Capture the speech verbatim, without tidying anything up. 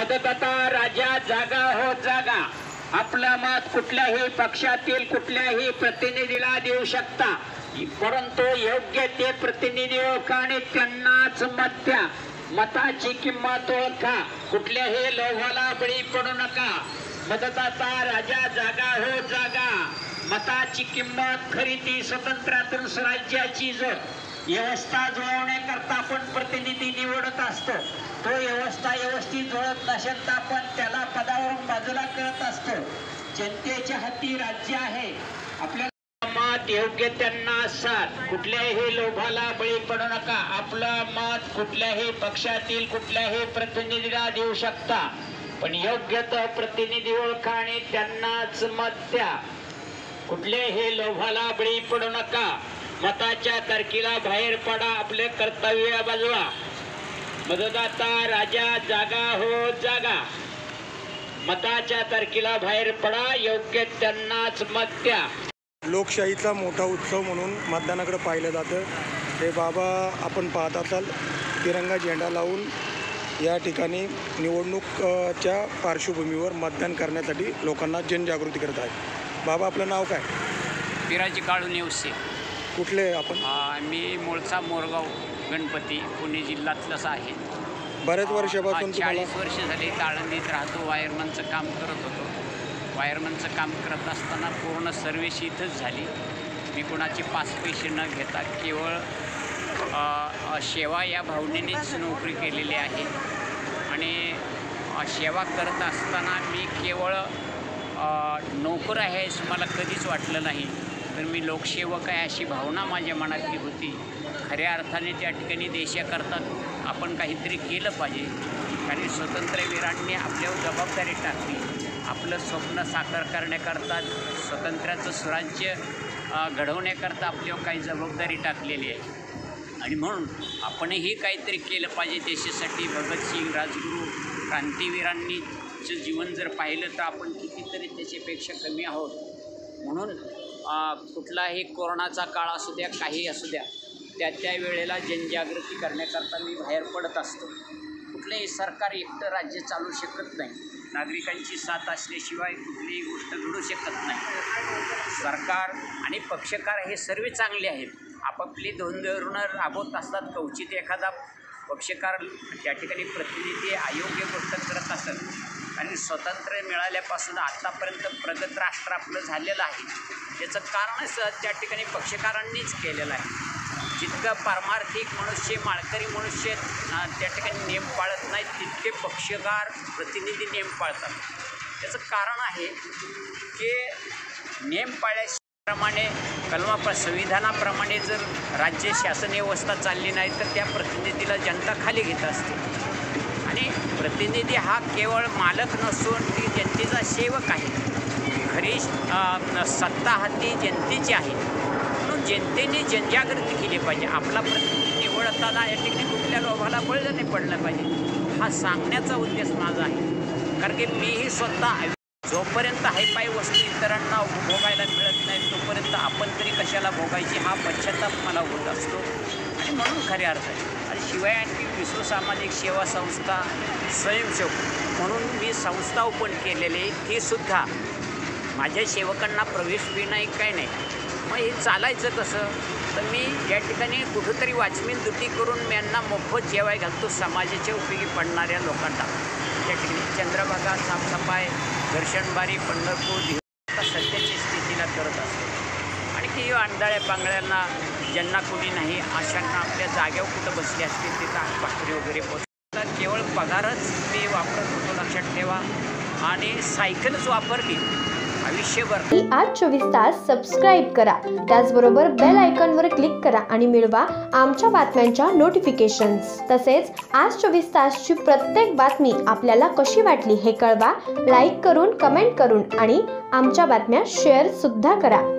मतदाता राजा जागा हो जागा. आपलं मत कुठल्याही पक्षातील कुठल्याही प्रतिनिधीला देऊ शकता, परंतु योग्य ते प्रतिनिधी ओळखा आणि त्यांनाच मत द्या. मताची किंमत ओळखा, कुठल्याही लोभाला बळी पडू नका. मतदाता राजा जागा हो जागा. मताची किंमत खरेदी स्वतंत्रातून स्वराज्याची जो व्यवस्था जुळवण्याकरता आपण प्रतिनिधी निवडत असतो, तो व्यवस्था व्यवस्थित जुळत नसेल तर आपण त्याला पदावरून बाजूला करत असतो. जनतेच्या हाती राज्य आहे. आपल्याला मत योग्य त्यांना साथ, कुठल्याही लोभाला बळी पडू नका. आपलं मत कुठल्याही पक्षातील कुठल्याही प्रतिनिधीला देऊ शकता, पण योग्य तो प्रतिनिधी ओळखा आणि त्यांनाच मत द्या. कुठल्याही लोभाला बळी पडू नका. मताच्या तारखेला बाहेर पडा, आपले कर्तव्य बजवा. मतदाता राजा जागा हो जागा. मताच्या तारखेला बाहेर पडा, योग्य त्यांनाच मत द्या. लोकशाहीचा मोठा उत्सव म्हणून मतदानाकडे पाहिलं जातं. हे बाबा आपण पाहत असाल तिरंगा झेंडा लावून या ठिकाणी निवडणूकच्या पार्श्वभूमीवर मतदान करण्यासाठी लोकांना जनजागृती करत आहेत. बाबा आपलं नाव काय? बिराजी काळू नेवसे. कुठले आपण? मी मूळचा मोरगाव गणपती, पुणे जिल्ह्यातलंच आहे. बऱ्याच वर्षापासून चाळीस वर्ष झाली आळंदीत राहतो. वायरमनचं काम करत होतो. वायरमनचं काम करत असताना पूर्ण सर्व्हिस इथंच झाली. मी कोणाचे पाच पैसे न घेता केवळ सेवा या भावनेनेच नोकरी केलेली आहे. आणि सेवा करत असताना मी केवळ नोकर आहे असं मला कधीच वाटलं नाही, तर मी लोकसेवक आहे अशी भावना माझ्या मनातली होती. खऱ्या अर्थाने त्या ठिकाणी देशाकरता आपण काहीतरी केलं पाहिजे, कारण स्वातंत्र्यवीरांनी आपल्यावर जबाबदारी टाकली. आपलं स्वप्न साकार करण्याकरता, स्वातंत्र्याचं स्वराज्य घडवण्याकरता आपल्यावर काही जबाबदारी टाकलेली आहे. आणि म्हणून आपणही काहीतरी केलं पाहिजे देशासाठी. भगतसिंग, राजगुरू, क्रांतिवीरांनी जीवन जर पाहिलं तर आपण कितीतरी त्याच्यापेक्षा कमी आहोत. म्हणून कुठलाही कोरोनाचा काळ असू द्या, काही असू द्या, त्या त्या वेळेला जनजागृती करण्याकरता मी बाहेर पडत असतो. कुठलंही सरकार एकटं राज्य चालू शकत नाही. नागरिकांची साथ असल्याशिवाय कुठलीही गोष्ट घडू शकत नाही. सरकार आणि पक्षकार हे सर्व चांगले आहेत. आपापली धोरणं राबवत असतात. कवचित एखादा पक्षकार त्या ठिकाणी प्रतिनिधी अयोग्य गोष्ट करत असतात. आणि स्वातंत्र्य मिळाल्यापासून आत्तापर्यंत प्रगत राष्ट्र आपलं झालेलं आहे. याचं कारणच त्या ठिकाणी पक्षकारांनीच केलेलं आहे. जितकं पारमार्थिक मनुष्य, माळकरी मनुष्य त्या ठिकाणी नियम पाळत नाहीत, तितके पक्षकार प्रतिनिधी नियम पाळतात. त्याचं कारण आहे की नियम पाळल्याप्रमाणे कलमा संविधानाप्रमाणे जर राज्य शासन व्यवस्था चालली नाही तर त्या प्रतिनिधीला जनता खाली घेत असते. आणि प्रतिनिधी हा केवळ मालक नसून ती जनतेचा सेवक आहे. खरी सत्ता हाती जनतेची आहे. म्हणून जनतेने जनजागृती केली पाहिजे. आपला प्रतिनिधी निवडताना या ठिकाणी कुठल्या लोभाला बळी नाही पडलं पाहिजे, हा सांगण्याचा उद्देश माझा आहे. कारण की मीही स्वतः जोपर्यंत हायपाय वस्तू इतरांना भोगायला मिळत नाही तोपर्यंत आपण तरी कशाला भोगायची हा पश्चाताप मला होत असतो. आणि म्हणून खरे अर्थ आहे. आणि शिवाय आणखी विश्व सामाजिक सेवा संस्था स्वयंसेवक म्हणून मी संस्था ओपन केलेली, ती सुद्धा माझ्या सेवकांना प्रवेश फी नाही, काय नाही. मग हे चालायचं कसं, तर मी या ठिकाणी कुठंतरी वॉचमॅन ड्युटी करून मी यांना मोफत जेवाय घालतो समाजाच्या उपयोगी पडणाऱ्या लोकांना. त्या ठिकाणी चंद्रभागा, साफसफाई, दर्शनबारी, पंढरपूर सध्याची स्थितीला करत असतो. आणखी अंधाळ्या पांगळ्यांना ज्यांना कोणी नाही अशांना आपल्या जागेवर कुठं बसले असतील तिथं भाकरी वगैरे पोचतात. केवळ पगारच मी वापरत होतो, लक्षात ठेवा. आणि सायकलच वापरली आयुष्यभर. आज चोवीस तास सबस्क्राईब करा, त्याचबरोबर बेल आयकॉनवर क्लिक करा आणि मिळवा आमच्या बातम्यांच्या नोटिफिकेशन्स. तसेच आज चोवीस तासची प्रत्येक बातमी आपल्याला कशी वाटली हे कळवा. लाईक करून, कमेंट करून आणि आमच्या बातम्या शेअर सुद्धा करा.